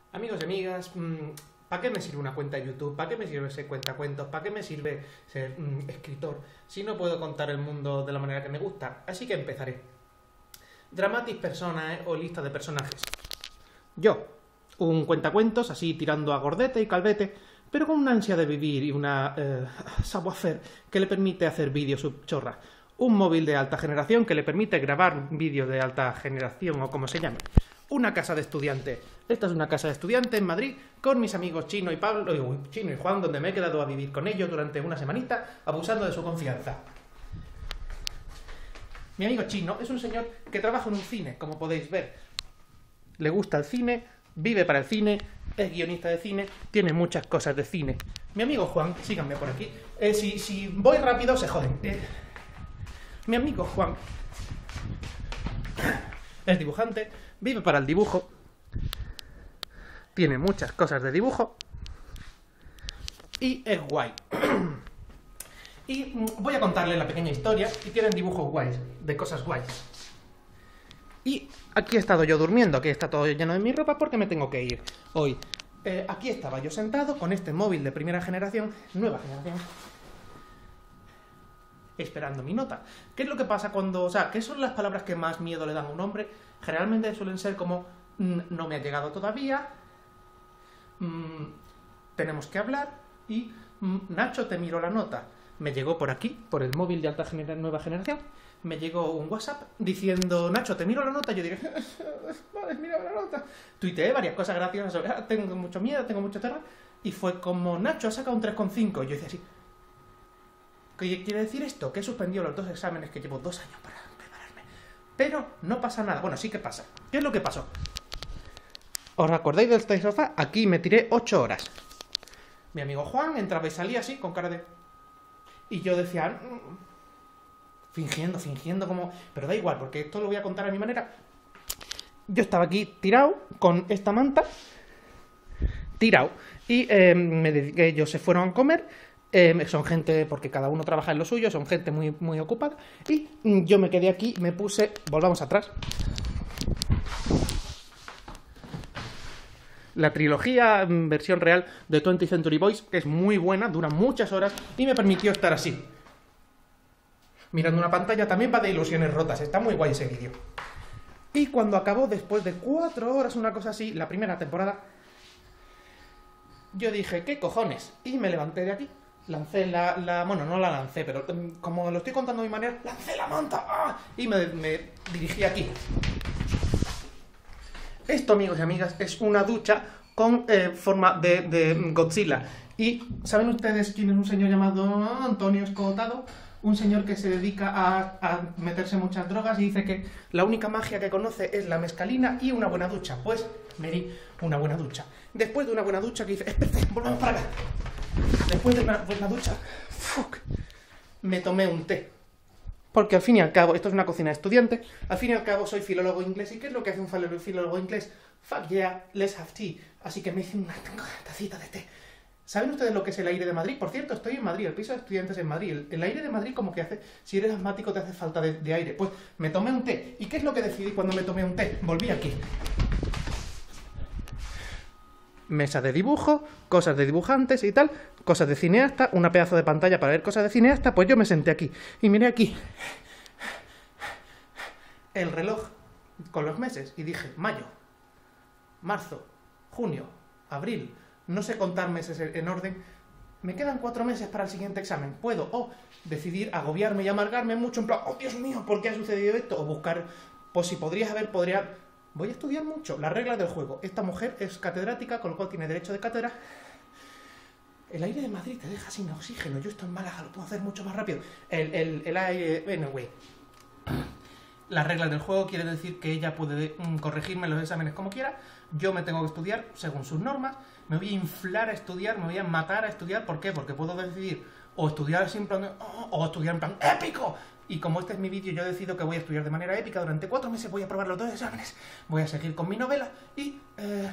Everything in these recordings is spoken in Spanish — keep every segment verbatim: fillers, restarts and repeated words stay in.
Amigos y amigas, ¿para qué me sirve una cuenta de YouTube? ¿Para qué me sirve ser cuentacuentos? ¿Para qué me sirve ser mmm, escritor? Si no puedo contar el mundo de la manera que me gusta. Así que empezaré. Dramatis personae o lista de personajes. Yo, un cuentacuentos, así tirando a gordete y calvete, pero con una ansia de vivir y una eh, savoir-faire que le permite hacer vídeos subchorra. Un móvil de alta generación que le permite grabar vídeos de alta generación o como se llame. Una casa de estudiante. Esta es una casa de estudiante en Madrid con mis amigos Chino y Pablo, uy, Chino y Juan, donde me he quedado a vivir con ellos durante una semanita, abusando de su confianza. Mi amigo Chino es un señor que trabaja en un cine, como podéis ver. Le gusta el cine, vive para el cine, es guionista de cine, tiene muchas cosas de cine. Mi amigo Juan, síganme por aquí, eh, si, si voy rápido se joden. Eh, mi amigo Juan es dibujante, vive para el dibujo, tiene muchas cosas de dibujo y es guay. Y voy a contarle la pequeña historia y tienen dibujos guays, de cosas guays. Y aquí he estado yo durmiendo, aquí está todo lleno de mi ropa porque me tengo que ir hoy. Eh, aquí estaba yo sentado con este móvil de primera generación, nueva generación, esperando mi nota. ¿Qué es lo que pasa cuando... O sea, ¿qué son las palabras que más miedo le dan a un hombre? Generalmente suelen ser como, no me ha llegado todavía, mmm, tenemos que hablar y, Nacho, te miro la nota. Me llegó por aquí, por el móvil de alta genera nueva generación, me llegó un WhatsApp diciendo, Nacho, te miro la nota. Yo dije, vale, mira la nota. Tuiteé varias cosas graciosas sobre, ah, tengo mucho miedo, tengo mucho terror. Y fue como, Nacho, ha sacado un tres coma cinco. Y yo decía así, ¿qué quiere decir esto? Que he suspendido los dos exámenes que llevo dos años para prepararme. Pero no pasa nada. Bueno, sí que pasa. ¿Qué es lo que pasó? ¿Os acordáis del Stay Sofá? Aquí me tiré ocho horas. Mi amigo Juan entraba y salía así, con cara de... Y yo decía... Mmm, fingiendo, fingiendo como... Pero da igual, porque esto lo voy a contar a mi manera. Yo estaba aquí tirado, con esta manta, tirado. Y eh, me dediqué, ellos se fueron a comer. Eh, son gente, porque cada uno trabaja en lo suyo, son gente muy, muy ocupada. Y yo me quedé aquí, me puse... Volvamos atrás. La trilogía versión real de twentieth Century Boys es muy buena, dura muchas horas y me permitió estar así, mirando una pantalla. También va de ilusiones rotas, está muy guay ese vídeo. Y cuando acabó, después de cuatro horas, una cosa así, la primera temporada, yo dije, ¿qué cojones? Y me levanté de aquí, lancé la... la bueno, no la lancé, pero como lo estoy contando de mi manera, lancé la manta, ¡ah! Y me, me dirigí aquí. Esto, amigos y amigas, es una ducha con eh, forma de, de Godzilla. Y ¿saben ustedes quién es un señor llamado Antonio Escotado? Un señor que se dedica a, a meterse muchas drogas y dice que la única magia que conoce es la mescalina y una buena ducha. Pues me di una buena ducha. Después de una buena ducha que hice... Espérate, volvamos para acá. Después de una buena ducha, fuck, me tomé un té. Porque al fin y al cabo, esto es una cocina de estudiante, al fin y al cabo soy filólogo inglés. ¿Y qué es lo que hace un filólogo inglés? Fuck yeah, let's have tea. Así que me hice una tacita de té. ¿Saben ustedes lo que es el aire de Madrid? Por cierto, estoy en Madrid, el piso de estudiantes en Madrid. El, el aire de Madrid como que hace, si eres asmático te hace falta de, de aire. Pues me tomé un té. ¿Y qué es lo que decidí cuando me tomé un té? Volví aquí. Mesa de dibujo, cosas de dibujantes y tal, cosas de cineasta, una pedazo de pantalla para ver cosas de cineasta. Pues yo me senté aquí y miré aquí el reloj con los meses y dije, mayo, marzo, junio, abril, no sé contar meses en orden, me quedan cuatro meses para el siguiente examen. Puedo o decidir agobiarme y amargarme mucho en plan, oh Dios mío, ¿por qué ha sucedido esto? O buscar, pues si podrías haber, podría... Voy a estudiar mucho, las reglas del juego. Esta mujer es catedrática, con lo cual tiene derecho de cátedra. El aire de Madrid te deja sin oxígeno. Yo esto en Málaga lo puedo hacer mucho más rápido. El, el, el aire... Anyway. Las reglas del juego quiere decir que ella puede mm, corregirme los exámenes como quiera. Yo me tengo que estudiar según sus normas. Me voy a inflar a estudiar, me voy a matar a estudiar. ¿Por qué? Porque puedo decidir o estudiar sin plan... o estudiar en plan épico. Y como este es mi vídeo, yo decido que voy a estudiar de manera épica. Durante cuatro meses voy a probar los dos exámenes. Voy a seguir con mi novela y... Eh...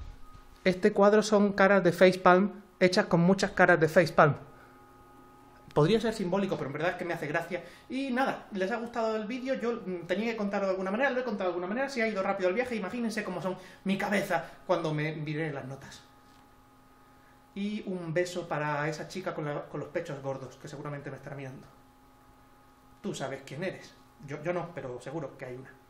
Este cuadro son caras de facepalm, hechas con muchas caras de facepalm. podría ser simbólico, pero en verdad es que me hace gracia. Y nada, ¿les ha gustado el vídeo? Yo tenía que contarlo de alguna manera, lo he contado de alguna manera. Si ha ido rápido el viaje, imagínense cómo son mi cabeza cuando me miré las notas. Y un beso para esa chica con, la, con los pechos gordos, que seguramente me estará mirando. Tú sabes quién eres. Yo, yo no, pero seguro que hay una.